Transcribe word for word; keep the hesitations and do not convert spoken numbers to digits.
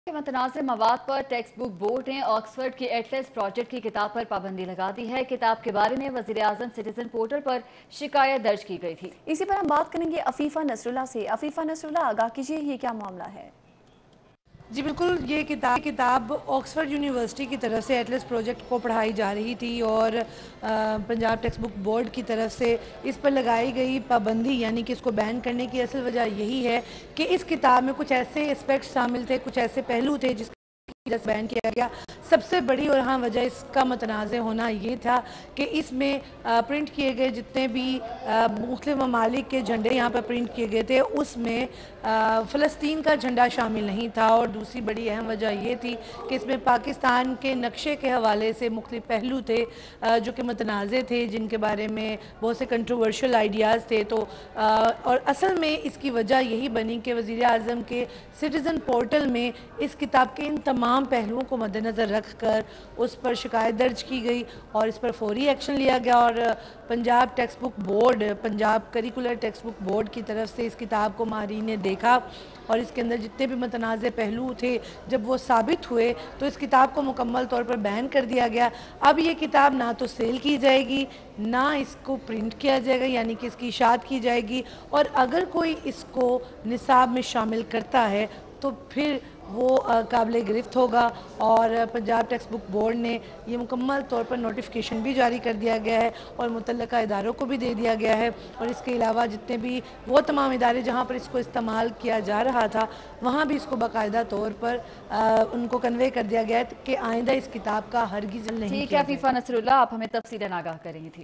کے متنازع مواد پر ٹیکسٹ بک بورڈ نے آکسفورڈ کی ایٹلس پروجیکٹ کی کتاب پر پابندی لگا دی ہے۔ کتاب کے بارے میں وزیر اعظم سٹیزن پورٹل پر شکایت درج کی گئی تھی۔ اسی پر ہم بات کریں گے عفیفہ نصر اللہ سے۔ عفیفہ نصر اللہ، آگاہ کیجیے یہ کیا معاملہ ہے؟ جی بالکل، یہ کتاب کتاب آکسفورڈ یونیورسٹی کی طرف سے ایٹلس پروجیکٹ کو پڑھائی جا رہی تھی اور پنجاب ٹیکسٹ بک بورڈ کی طرف سے اس پر لگائی گئی پابندی یعنی کہ اس کو بین کرنے کی اصل وجہ یہی ہے کہ اس کتاب میں کچھ ایسے اسپیکٹس شامل تھے، کچھ ایسے پہلو تھے جس کی وجہ سے بین کیا گیا۔ سب سے بڑی اور ہاں وجہ اس کا متنازع ہونا یہ تھا کہ اس میں پرنٹ کیے گئے جتنے بھی مختلف ممالک کے جھنڈے یہاں پر پرنٹ کیے گئے تھے اس میں فلسطین کا جھنڈا شامل نہیں تھا، اور دوسری بڑی اہم وجہ یہ تھی کہ اس میں پاکستان کے نقشے کے حوالے سے مختلف پہلو تھے جو کہ متنازع تھے، جن کے بارے میں بہت سے کنٹروورشل آئیڈیاز تھے۔ تو اور اصل میں اس کی وجہ یہی بنی کہ وزیر اعظم کے سٹیزن پورٹل میں اس کتاب کے ان تمام پہلوؤں کو مد نظر رکھ کر اس پر شکایت درج کی گئی اور اس پر فوری ایکشن لیا گیا، اور Punjab text book board Punjab curriculum text book board کی طرف سے اس کتاب کو ماہرین نے دیکھا اور اس کے اندر جتنے بھی متنازع پہلو تھے جب وہ ثابت ہوئے تو اس کتاب کو مکمل طور پر بین کر دیا گیا۔ اب یہ کتاب نہ تو سیل کی جائے گی، نہ اس کو پرنٹ کیا جائے گا یعنی کہ اس کی اشاعت کی جائے گی، اور اگر کوئی اس کو نصاب میں شامل کرتا ہے تو پھر وہ قابل گرفت ہوگا۔ اور پنجاب ٹیکسٹ بک بورڈ نے یہ مکمل طور پر نوٹیفیکیشن بھی جاری کر دیا گیا ہے اور متعلقہ اداروں کو بھی دے دیا گیا ہے، اور اس کے علاوہ جتنے بھی وہ تمام ادارے جہاں پر اس کو استعمال کیا جا رہا تھا وہاں بھی اس کو باقاعدہ طور پر ان کو کنوے کر دیا گیا ہے کہ آئندہ اس کتاب کا ہرگز نہیں کیا جائے۔ ٹھیک ہے عفیفہ نصر اللہ، آپ ہمیں تفصیلاً آگاہ کریں گی تھی۔